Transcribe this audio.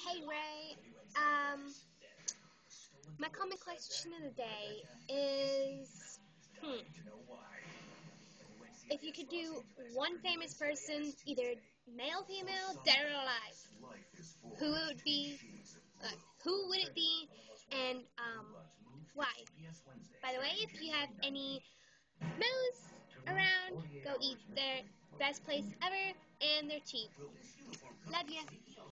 Hey Ray, my common question of the day is, if you could do one famous person, either male, female, dead or alive, who it would be, uh, who would it be, and why? By the way, if you have any moose around, go eat their best place ever, and they're cheap. Love ya.